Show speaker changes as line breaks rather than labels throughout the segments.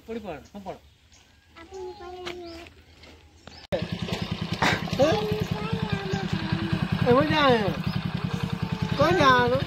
पड़ी पड़ हम पड़ वो जाए कौन जानो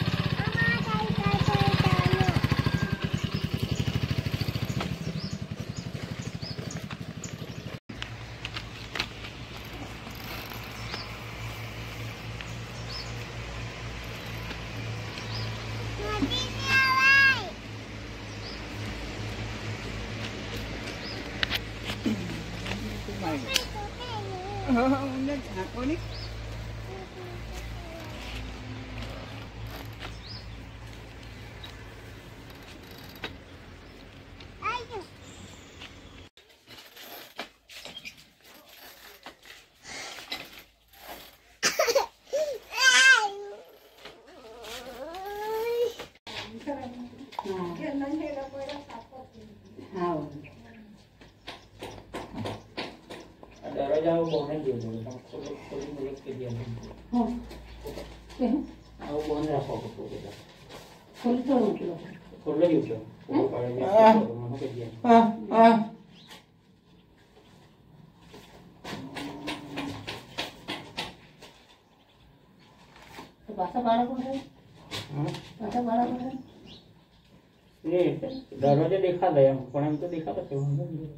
जाओ बोलने दे दो तो कोई मुझे के दिया हां आओ बोलने रखो को दे खोल तो उठो खोल ले उठो पड़े में मनो के दिया हां तो भाषा बाड़ा कौन है भाषा बाड़ा कौन है ये दरवाजे देखा दे हम पण हम तो देखा तो क्यों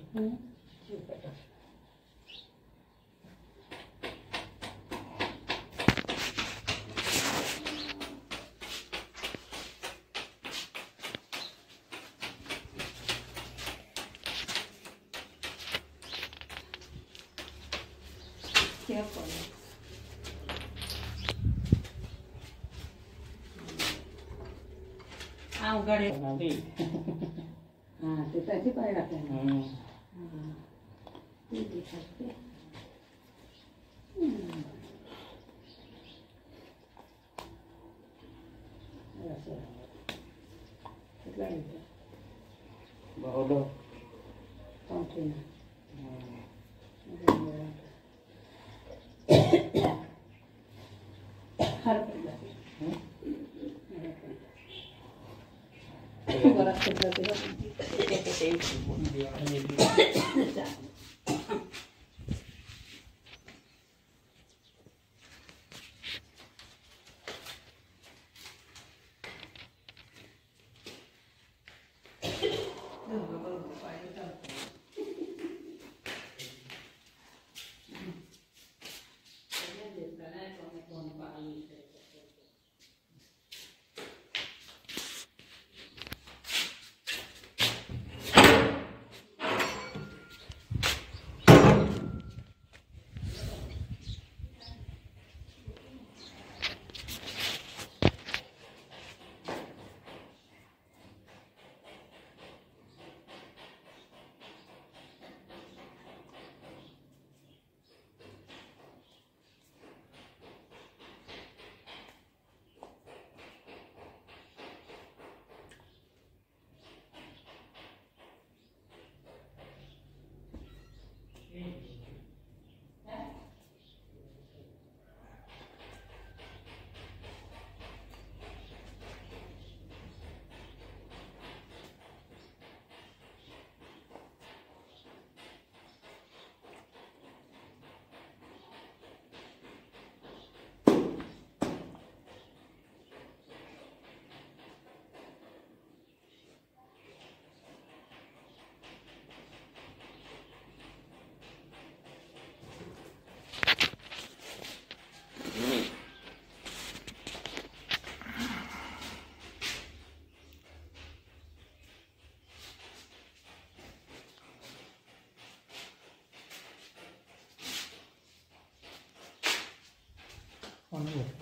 क्या करें आओ गड़े अभी हां तो ऐसे पाए रखते हैं ये देख सकते ऐसे कितना है बहुत कौन सी हर बड़ा छोटा छोटा on